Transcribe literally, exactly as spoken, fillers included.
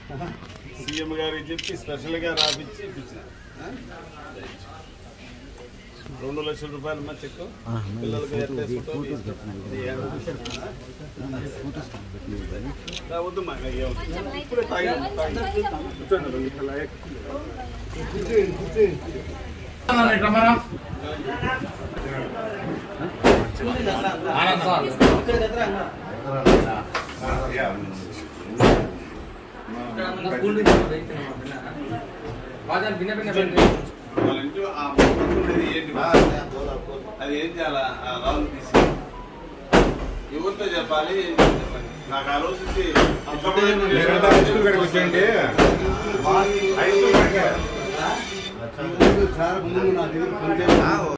CM గారికి చెప్పి స్పెషల్గా రాపిచ్చి రెండు లక్షల రూపాయలు మా చెక్ పిల్లలకి వద్దు మాకు ఇప్పుడే అది ఏం చేయాలా రాళ్ళు తీసి ఎవరితో చెప్పాలి నాకు ఆ రోజు వచ్చి